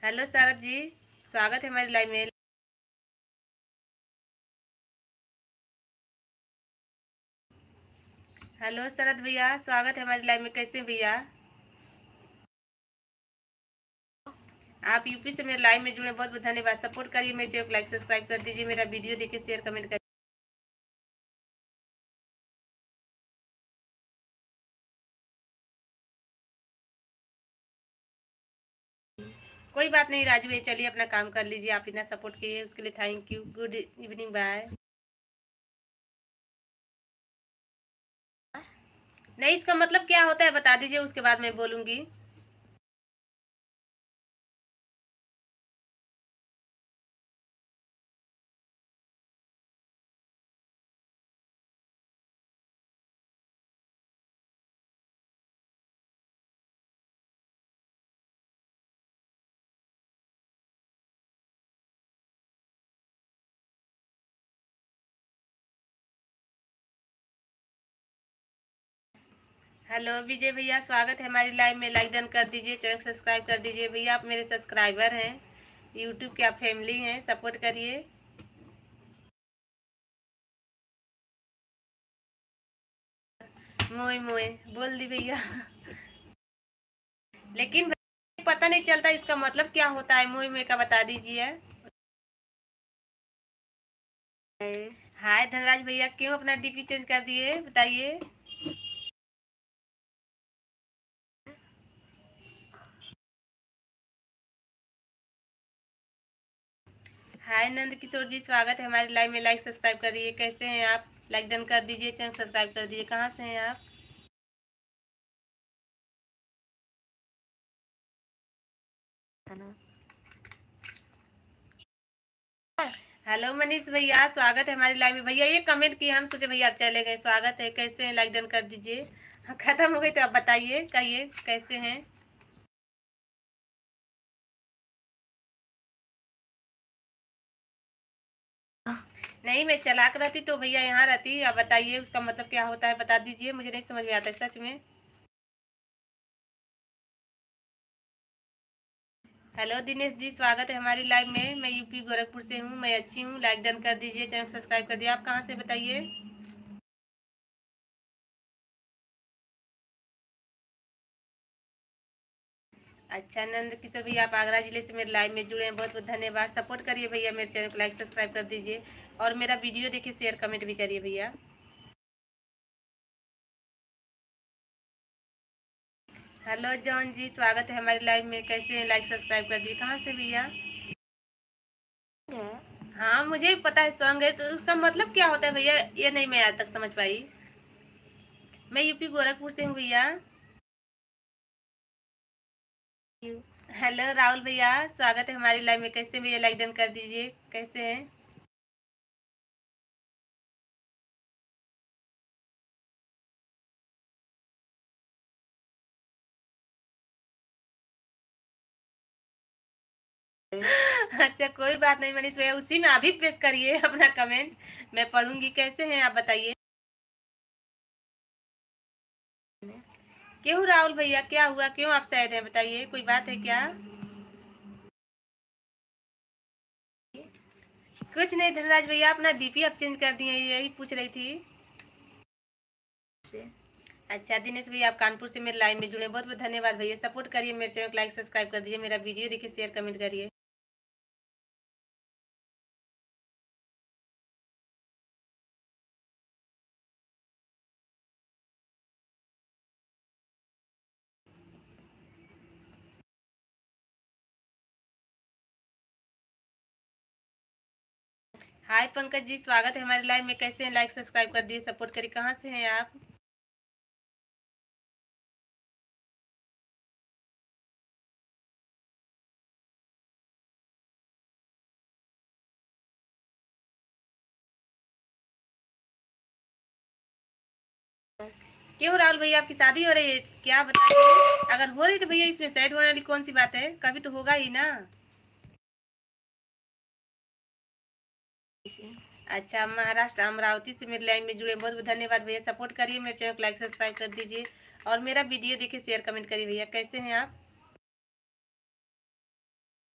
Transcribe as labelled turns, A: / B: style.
A: Hello शरद जी, स्वागत है हमारी लाइव में। हेलो शरद भैया, स्वागत है हमारी लाइव में। कैसे हैं भैया? आप यूपी से मेरे लाइव में जुड़े, बहुत बहुत धन्यवाद। सपोर्ट करिए मेरे चैनल को, लाइक सब्सक्राइब कर दीजिए, मेरा वीडियो देखिए, शेयर कमेंट करिए। कोई बात नहीं राजू भैया, चलिए अपना काम कर लीजिए। आप इतना सपोर्ट किए उसके लिए thank you. Good evening, bye. नहीं, इसका मतलब क्या होता है बता दीजिए, उसके बाद मैं बोलूंगी। हेलो विजय भैया, स्वागत है हमारी लाइव में। लाइक डन कर दीजिए, चैनल सब्सक्राइब कर दीजिए। भैया आप मेरे सब्सक्राइबर हैं, यूट्यूब के आप फैमिली हैं, सपोर्ट करिए। मोए मोए बोल दी भैया। लेकिन पता नहीं चलता इसका मतलब क्या होता है। मोए मोए का बता दीजिए। हाय धनराज भैया, क्यों अपना डीपी चेंज कर दिए बताइए। हाय नंद किशोर जी, स्वागत है हमारे लाइव में। लाइक सब्सक्राइब करिए। कैसे हैं आप? लाइक डन कर दीजिए, चैनल सब्सक्राइब कर दीजिए। कहाँ से हैं आप? हेलो मनीष भैया, स्वागत है हमारी लाइव में। भैया ये कमेंट किए, हम सोचे भैया आप चले गए। स्वागत है, कैसे हैं? लाइक डन कर दीजिए। खत्म हो गई तो आप बताइए, कहिए कैसे हैं। नहीं, मैं चालाक रहती तो भैया यहाँ रहती। आप बताइए उसका मतलब क्या होता है, बता दीजिए, मुझे नहीं समझ में आता है सच में। हेलो दिनेश जी, स्वागत है हमारी लाइव में। मैं यूपी गोरखपुर से हूँ, मैं अच्छी हूँ। लाइक डन कर दीजिए, चैनल सब्सक्राइब कर दिए। आप कहाँ से बताइए। अच्छा नंद किशोर भैया, आप आगरा जिले से मेरे लाइव में जुड़े हैं, बहुत बहुत धन्यवाद। सपोर्ट करिए भैया, मेरे चैनल को लाइक सब्सक्राइब कर दीजिए और मेरा वीडियो देखिए, शेयर कमेंट भी करिए भैया। हेलो जॉन जी, स्वागत है हमारी लाइव में। कैसे हैं? लाइक सब्सक्राइब कर दिए। कहाँ से भैया? हाँ मुझे भी पता है सॉन्ग है, तो उसका मतलब क्या होता है भैया, ये नहीं मैं आज तक समझ पाई। मैं यूपी गोरखपुर से हूँ भैया। हेलो राहुल भैया, स्वागत है हमारी लाइव में। कैसे भैया? लाइक डन कर दीजिए। कैसे हैं? अच्छा कोई बात नहीं मनीष भैया, उसी में अभी पेश करिए अपना कमेंट, मैं पढ़ूंगी। कैसे हैं आप बताइए। क्यों राहुल भैया, क्या हुआ? क्यों आप सैड हैं बताइए, कोई बात है क्या? कुछ नहीं धनराज भैया, अपना डीपी आप चेंज कर दिए, यही पूछ रही थी। अच्छा दिनेश भैया, आप कानपुर से मेरे लाइव में जुड़े, बहुत बहुत धन्यवाद भैया। सपोर्ट करिए मेरे चैनल को, लाइक सब्सक्राइब कर दीजिए, मेरा वीडियो देखिए, शेयर कमेंट करिए। हाय पंकज जी, स्वागत है हमारे लाइव में। कैसे हैं? लाइक सब्सक्राइब कर दिए, सपोर्ट करिए। कहाँ से हैं आप? क्यों राहुल भैया, आपकी शादी हो रही है क्या बताइए। अगर हो रही तो भैया इसमें सैड होने वाली कौन सी बात है, कभी तो होगा ही ना। अच्छा, महाराष्ट्र अमरावती से मेरे लाइन में जुड़े, बहुत बहुत धन्यवाद भैया। सपोर्ट करिए मेरे चैनल को, लाइक सब्सक्राइब कर दीजिए और मेरा वीडियो देखिए, शेयर कमेंट करिए भैया। कैसे हैं आप?